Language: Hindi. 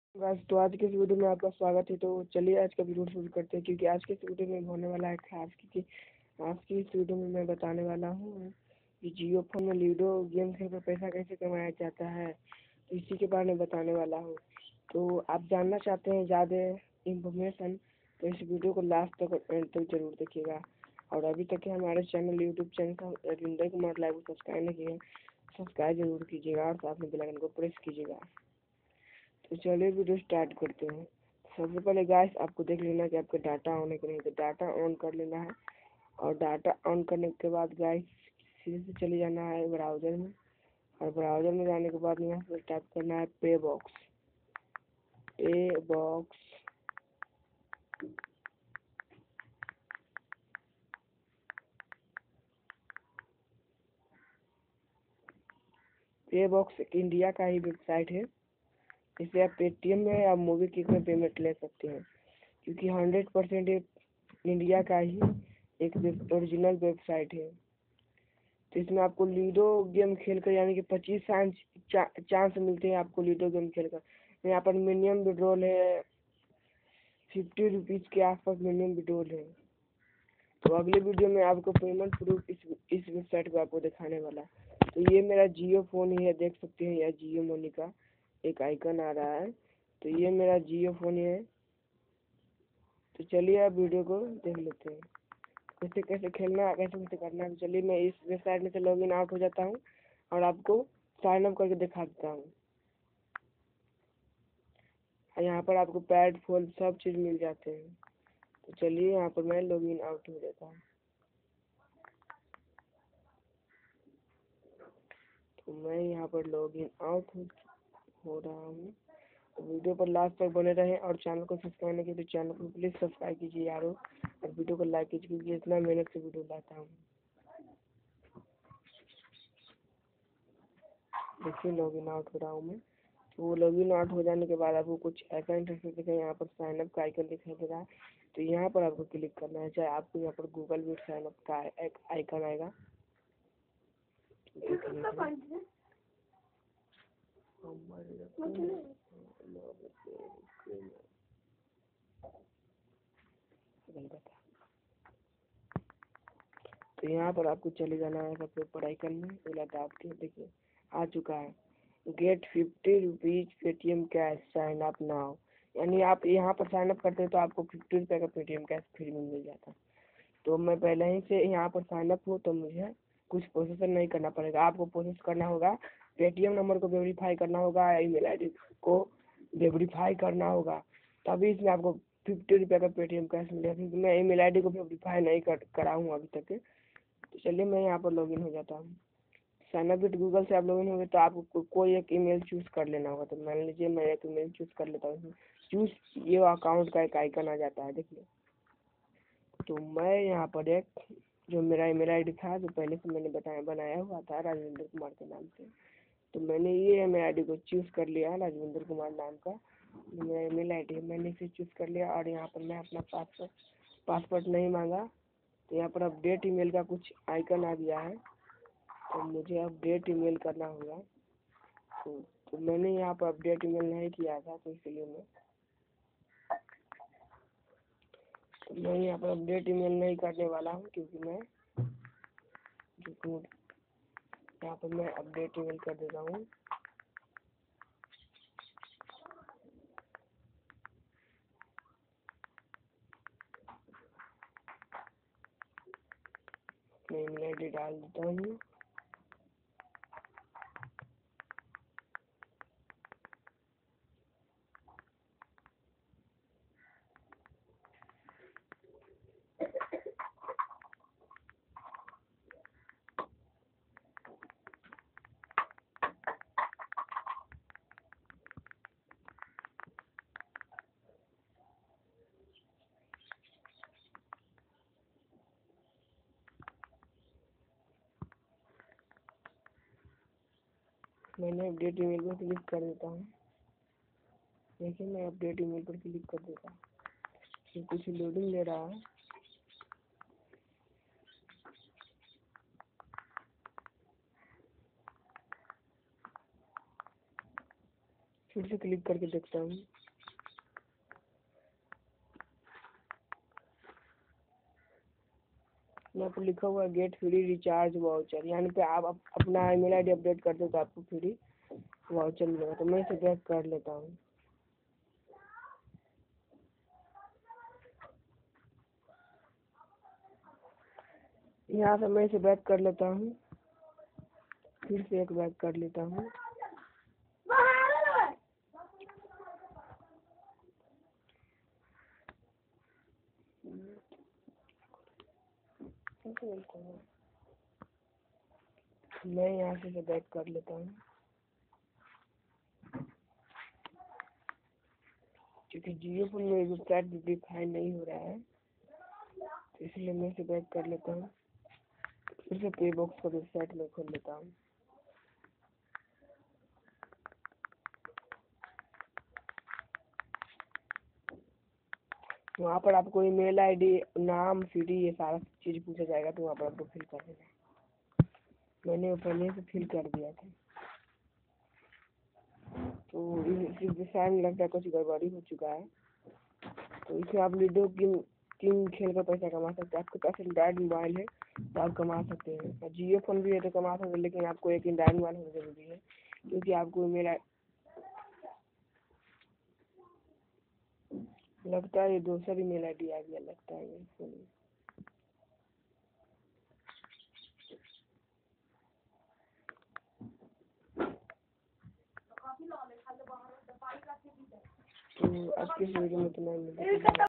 बस तो आज के इस वीडियो में आपका स्वागत है। तो चलिए आज का वीडियो शुरू करते हैं, क्योंकि आज के इस वीडियो में होने वाला है खास। क्योंकि आज की इस वीडियो में मैं बताने वाला हूँ कि जियो फोन में लूडो गेम खेल कर पैसा कैसे कमाया जाता है, तो इसी के बारे में बताने वाला हूँ। तो आप जानना चाहते हैं ज़्यादा इंफॉर्मेशन, तो इस वीडियो को लास्ट तक एंड तक जरूर देखिएगा। और अभी तक हमारे channel YouTube channel Ravinder Kumar live को सब्सक्राइब नहीं किए, सब्सक्राइब जरूर कीजिएगा और साथ में बेल आइकन को प्रेस कीजिएगा। तो चलिए वीडियो स्टार्ट करते हैं। सबसे पहले गाइस आपको देख लेना कि आपका डाटा ऑन है कि नहीं, तो डाटा ऑन कर लेना है। और डाटा ऑन करने के बाद गाइस सीधे से चले जाना है ब्राउज़र में। और ब्राउज़र में जाने के बाद यहाँ पर टाइप करना है पे बॉक्स। पे बॉक्स एक इंडिया का ही वेबसाइट है। इससे आप पेटीएम में या मूवी क्लिक में पेमेंट ले सकते हैं, क्योंकि 100% इंडिया का ही एक ओरिजिनल वेबसाइट है। तो इसमें आपको लूडो गेम खेल कर यानी कि 25 चांस मिलते हैं आपको लूडो गेम खेल कर। यहाँ पर मिनिमम विड्रॉल है 50 रुपीज़ के आसपास मिनिमम विड्रॉल है। तो अगले वीडियो में आपको पेमेंट प्रूफ इस वेबसाइट पर आपको दिखाने वाला है। तो ये मेरा जियो फ़ोन ही है, देख सकते हैं, या जियो मनी का एक आइकन आ रहा है। तो ये मेरा जियो फ़ोन ही है। तो चलिए आप वीडियो को देख लेते हैं कैसे कैसे खेलना है, कैसे कैसे करना है। तो चलिए मैं इस वेबसाइट में से लॉगिन आउट हो जाता हूँ और आपको साइन अप करके दिखा देता हूँ। यहाँ पर आपको पैड फोन सब चीज़ मिल जाते हैं। तो चलिए यहाँ पर मैं लॉगिन आउट हो जाता हूँ। तो मैं यहाँ पर लॉगिन आउट हो रहा हूँ। तो वीडियो पर लास्ट तक बने रहें और चैनल को सब्सक्राइब नहीं किया तो चैनल को प्लीज़ सब्सक्राइब कीजिए यारो, और वीडियो को लाइक कीजिए, क्योंकि इतना मेहनत से वीडियो लाता हूँ। देखिए लॉगिन आउट हो रहा हूँ मैं। तो वो लॉगिन आउट हो जाने के बाद आपको कुछ ऐसा इंटरफेस दिखेगा। यहाँ पर साइन अप का आइकन दिखाई दे रहा है, तो यहाँ पर आपको क्लिक करना है। चाहे आपको यहाँ पर गूगल मीट साइन अप का एक आइकन आएगा, तो यहाँ पर आपको चले जाना है सबसे ऊपर आइकन में, पहला दाब के देखिए आ चुका है get 50 rupees Paytm cash sign up now. यानी आप यहाँ पर साइन अप करते हैं तो आपको 50 रुपये का पेटीएम कैश फ्री में मिल जाता है। तो मैं पहले ही से यहाँ पर साइन अप हूँ, तो मुझे कुछ प्रोसेस नहीं करना पड़ेगा। आपको प्रोसेस करना होगा, पेटीएम नंबर को वेरीफाई करना होगा, ईमेल आईडी को वेरीफाई करना होगा, तभी इसमें आपको 50 रुपये का पेटीएम कैश मिलेगा। क्योंकि मैं ईमेल आईडी को वेरीफाई नहीं करा हूँ अभी तक। तो चलिए मैं यहाँ पर लॉगिन हो जाता हूँ। साइन अप विद गूगल से आप लॉगिन होंगे तो आपको कोई एक ईमेल चूज़ कर लेना होगा। तो मान लीजिए मैं एक ईमेल चूज़ कर लेता हूँ। चूज़ ये अकाउंट का एक आइकन आ जाता है, देखिए। तो मैं यहाँ पर एक जो मेरा ईमेल आईडी था, जो पहले से मैंने बनाया हुआ था राजविंदर कुमार के नाम से, तो मैंने ये ईमेल आईडी को चूज़ कर लिया, राजविंदर कुमार नाम का जो मेरा ईमेल आईडी है, मैंने इसे चूज़ कर लिया। और यहाँ पर मैं अपना पासवर्ड नहीं मांगा, तो यहाँ पर अपडेट ईमेल का कुछ आइकन आ गया है, तो मुझे अपडेट ईमेल करना होगा। तो मैंने यहाँ पर अपडेट ईमेल नहीं किया था, तो इसलिए मैं यहाँ पर अपडेट ईमेल नहीं करने वाला हूँ, क्योंकि मैं यहाँ पर मैं अपडेट ईमेल कर देता हूँ। मैं ईमेल आईडी डाल देता हूँ। मैंने अपडेट ईमेल पर क्लिक कर देता हूँ। देखिए मैं अपडेट ईमेल पर क्लिक कर देता हूँ, फिर कुछ लोडिंग ले रहा है। फिर से क्लिक करके देखता हूँ। यहाँ पर लिखा हुआ है गेट फ्री रिचार्ज वाउचर, यानी पे आप अपना ईमेल आईडी अपडेट कर दो तो आपको फ्री वाउचर मिलेगा। तो मैं इसे बैक कर लेता हूँ। यहाँ से मैं इसे बैक कर लेता हूँ, फिर से एक बैक कर लेता हूँ। मैं यहाँ से बैक कर लेता हूँ, क्योंकि जियो फोन में वेबसाइट डिफाइन नहीं हो रहा है, तो इसलिए मैं इसे बैक कर लेता हूँ। फिर से पे बॉक्स का वेबसाइट में खोल लेता हूँ। वहाँ पर आपको ईमेल आईडी, नाम, फ्री ये सारा चीज़ पूछा जाएगा, तो वहाँ पर आपको फिल कर देना है। मैंने पहले से फिल कर दिया था, तो इस विषय में लगता है कुछ गड़बड़ी हो चुका है। तो इसमें आप लूडो किंग खेल कर पैसा कमा सकते हैं। आपके पास एंड्रॉइड मोबाइल है तो आप कमा सकते हैं, जियो फोन भी है तो कमा सकते हैं, लेकिन आपको एक एंड्रॉइड मोबाइल होना जरूरी है, क्योंकि आपको मेरा लगता है ये दूसरी ईमेल आईडी आ गया लगता है मेरे फोन में। तो आज की वीडियो में इतना ही मिलेगा।